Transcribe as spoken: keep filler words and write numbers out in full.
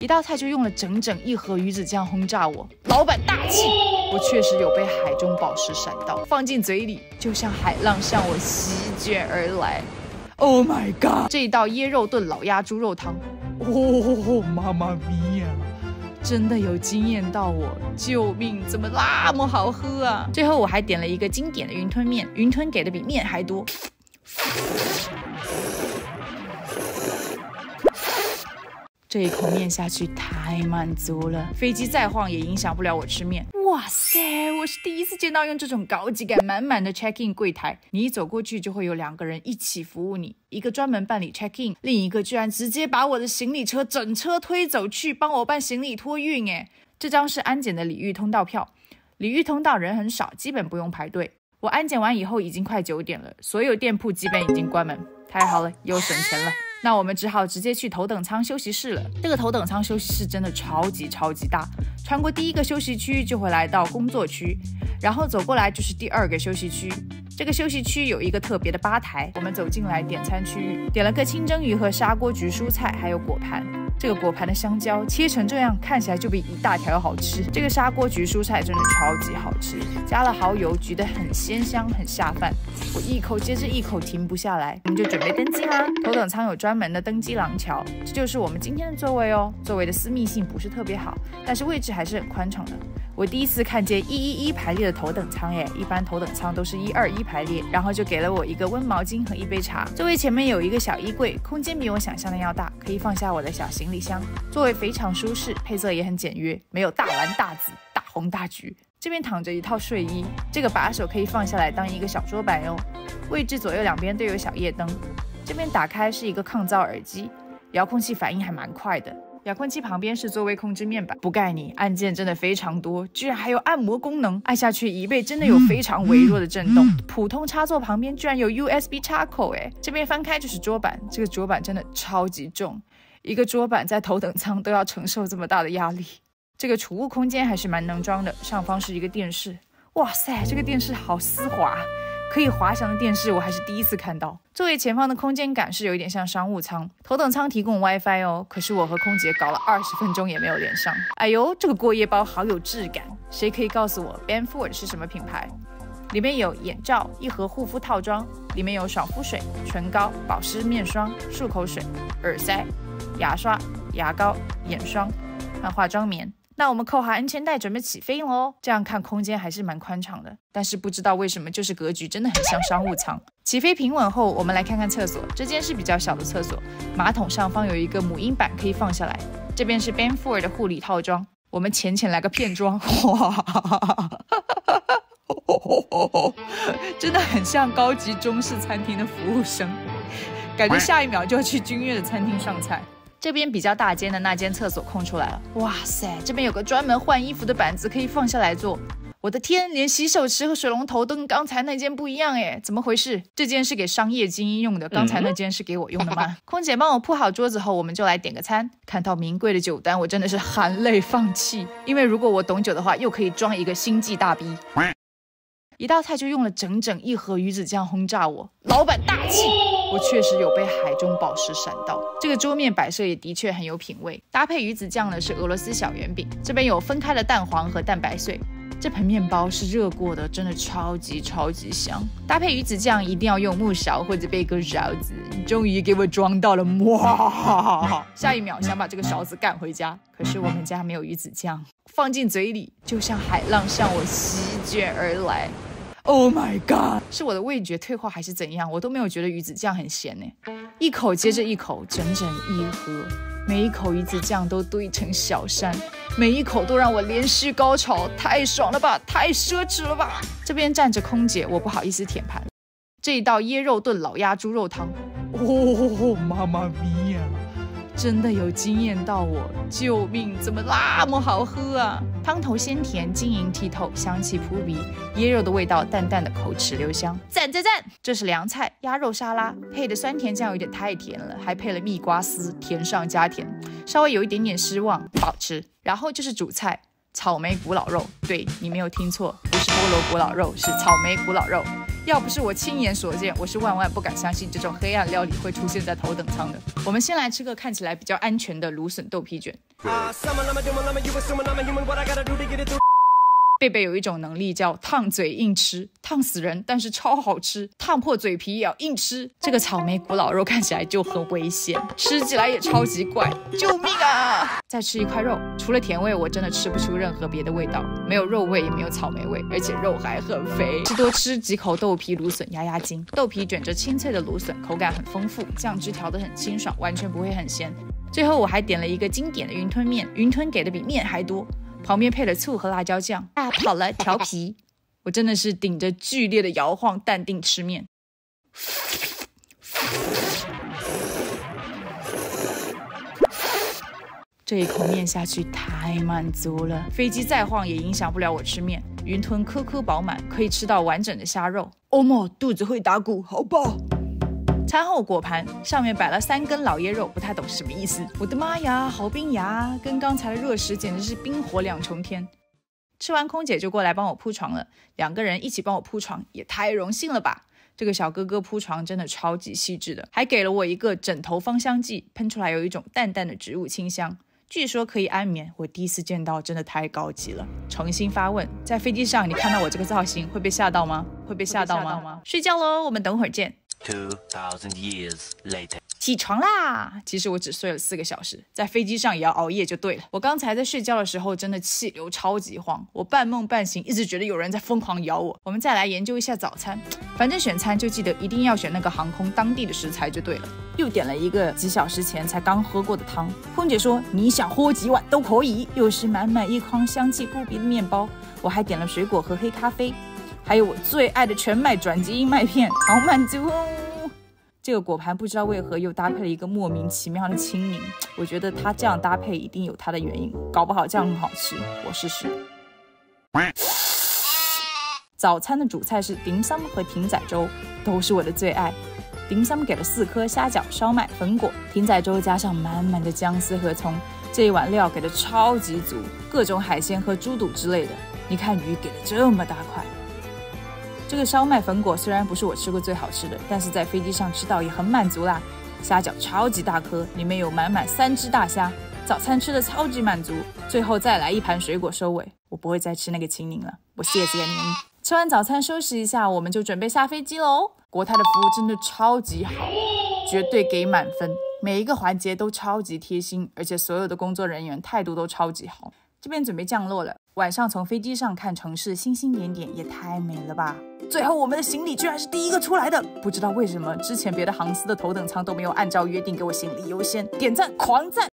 一道菜就用了整整一盒鱼子酱轰炸我，老板大气！我确实有被海中宝石闪到，放进嘴里就像海浪向我席卷而来。Oh my god！ 这一道椰肉炖老鸭猪肉汤，哦，妈妈咪呀！真的有惊艳到我，救命！怎么那么好喝啊？最后我还点了一个经典的云吞面，云吞给的比面还多。这一口面下去太满足了，飞机再晃也影响不了我吃面。哇塞，我是第一次见到用这种高级感满满的 check in 柜台，你一走过去就会有两个人一起服务你，一个专门办理 check in， 另一个居然直接把我的行李车整车推走去帮我办行李托运。诶，这张是安检的礼遇通道票，礼遇通道人很少，基本不用排队。我安检完以后已经快九点了，所有店铺基本已经关门，太好了，又省钱了。那我们只好直接去头等舱休息室了。这个头等舱休息室真的超级超级大，穿过第一个休息区就会来到工作区，然后走过来就是第二个休息区。这个休息区有一个特别的吧台，我们走进来点餐区域，点了个清蒸鱼和砂锅焗蔬菜，还有果盘。这个果盘的香蕉切成这样，看起来就比一大条要好吃。这个砂锅焗蔬菜真的超级好吃，加了蚝油，焗得很鲜香，很下饭。我一口接着一口停不下来，我们就准备登机啦。头等舱有专门的登机廊桥，这就是我们今天的座位哦。座位的私密性不是特别好，但是位置还是很宽敞的。我第一次看见一一一排列的头等舱耶，一般头等舱都是一二一排列，然后就给了我一个温毛巾和一杯茶。座位前面有一个小衣柜，空间比我想象的要大，可以放下我的小行李箱。座位非常舒适，配色也很简约，没有大蓝大紫、大红大橘。这边躺着一套睡衣，这个把手可以放下来当一个小桌板哟。位置左右两边都有小夜灯。这边打开是一个抗噪耳机，遥控器反应还蛮快的。遥控器旁边是座位控制面板，不盖你，按键真的非常多，居然还有按摩功能，按下去椅背真的有非常微弱的震动。普通插座旁边居然有 U S B 插口，哎，这边翻开就是桌板，这个桌板真的超级重，一个桌板在头等舱都要承受这么大的压力。这个储物空间还是蛮能装的，上方是一个电视，哇塞，这个电视好丝滑。可以滑翔的电视我还是第一次看到。座位前方的空间感是有一点像商务舱，头等舱提供 WiFi 哦，可是我和空姐搞了二十分钟也没有连上。哎呦，这个过夜包好有质感，谁可以告诉我 Benford 是什么品牌？里面有眼罩，一盒护肤套装，里面有爽肤水、唇膏、保湿面霜、漱口水、耳塞、牙刷、牙膏、眼霜和化妆棉。那我们扣好安全带准备起飞咯。这样看空间还是蛮宽敞的，但是不知道为什么就是格局真的很像商务舱。起飞平稳后，我们来看看厕所，这间是比较小的厕所，马桶上方有一个母婴板可以放下来。这边是 Benford 的护理套装，我们浅浅来个片装，哇，真的很像高级中式餐厅的服务生，感觉下一秒就要去君悦的餐厅上菜。这边比较大间的那间厕所空出来了，哇塞，这边有个专门换衣服的板子可以放下来坐。我的天，连洗手池和水龙头都跟刚才那间不一样耶，怎么回事？这间是给商业精英用的，刚才那间是给我用的吗？空姐帮我铺好桌子后，我们就来点个餐。看到名贵的酒单，我真的是含泪放弃，因为如果我懂酒的话，又可以装一个星际大逼。一道菜就用了整整一盒鱼子酱轰炸我，老板大气！我确实有被海中宝石闪到。这个桌面摆设也的确很有品味，搭配鱼子酱呢是俄罗斯小圆饼，这边有分开的蛋黄和蛋白碎。这盆面包是热过的，真的超级超级香。搭配鱼子酱一定要用木勺或者贝壳勺子。终于给我装到了，哇！下一秒想把这个勺子干回家，可是我们家没有鱼子酱，放进嘴里就像海浪向我席卷而来。Oh my god！ 是我的味觉退化还是怎样？我都没有觉得鱼子酱很咸呢。一口接着一口，整整一盒，每一口鱼子酱都堆成小山，每一口都让我连续高潮，太爽了吧，太奢侈了吧！这边站着空姐，我不好意思舔盘。这一道椰肉炖老鸭猪肉汤，哦，妈妈咪呀！真的有惊艳到我，救命！怎么那么好喝啊？汤头鲜甜，晶莹剔透，香气扑鼻，椰肉的味道淡淡的，口齿留香，赞赞赞！这是凉菜，鸭肉沙拉，配的酸甜酱有点太甜了，还配了蜜瓜丝，甜上加甜，稍微有一点点失望，不好吃。然后就是主菜，草莓古老肉，对，你没有听错，不是菠萝古老肉，是草莓古老肉。 要不是我亲眼所见，我是万万不敢相信这种黑暗料理会出现在头等舱的。我们先来吃个看起来比较安全的芦笋豆皮卷。贝贝有一种能力叫烫嘴硬吃，烫死人，但是超好吃，烫破嘴皮也要硬吃。这个草莓古老肉看起来就很危险，吃起来也超级怪，救命啊！再吃一块肉，除了甜味，我真的吃不出任何别的味道，没有肉味，也没有草莓味，而且肉还很肥。吃多吃几口豆皮芦笋压压惊。豆皮卷着清脆的芦笋，口感很丰富，酱汁调得很清爽，完全不会很咸。最后我还点了一个经典的云吞面，云吞给的比面还多。旁边配了醋和辣椒酱，啊，好了，调皮。我真的是顶着剧烈的摇晃，淡定吃面。这一口面下去太满足了，飞机再晃也影响不了我吃面。云吞颗颗饱满，可以吃到完整的虾肉。哦莫，肚子会打鼓，好饱。餐后果盘上面摆了三根老椰肉，不太懂是什么意思。我的妈呀，好冰牙，跟刚才的热食简直是冰火两重天。吃完空姐就过来帮我铺床了，两个人一起帮我铺床，也太荣幸了吧。这个小哥哥铺床真的超级细致的，还给了我一个枕头芳香剂，喷出来有一种淡淡的植物清香，据说可以安眠。我第一次见到，真的太高级了。诚心发问，在飞机上你看到我这个造型会被吓到吗？会被吓到吗？睡觉咯，我们等会儿见。two thousand years later 起床啦！其实我只睡了四个小时，在飞机上也要熬夜就对了。我刚才在睡觉的时候真的气流超级慌，我半梦半醒，一直觉得有人在疯狂咬我。我们再来研究一下早餐，反正选餐就记得一定要选那个航空当地的食材就对了。又点了一个几小时前才刚喝过的汤，空姐说你想喝几碗都可以。又是满满一筐香气扑鼻的面包，我还点了水果和黑咖啡，还有我最爱的全麦转基因麦片，好满足哦。这个果盘不知道为何又搭配了一个莫名其妙的青柠，我觉得它这样搭配一定有它的原因，搞不好这样很好吃，我试试。早餐的主菜是丁参和艇仔粥，都是我的最爱。丁参给了四颗虾饺、烧麦、粉果，艇仔粥加上满满的姜丝和葱，这一碗料给的超级足，各种海鲜和猪肚之类的。你看鱼给的这么大块。这个烧麦粉果虽然不是我吃过最好吃的，但是在飞机上吃到也很满足啦。虾饺超级大颗，里面有满满三只大虾，早餐吃的超级满足。最后再来一盘水果收尾，我不会再吃那个青柠了，我谢谢您。吃完早餐收拾一下，我们就准备下飞机喽。国泰的服务真的超级好，绝对给满分，每一个环节都超级贴心，而且所有的工作人员态度都超级好。这边准备降落了，晚上从飞机上看城市，星星点点也太美了吧。最后我们的行李居然是第一个出来的，不知道为什么之前别的航司的头等舱都没有按照约定给我行李优先，点赞狂赞。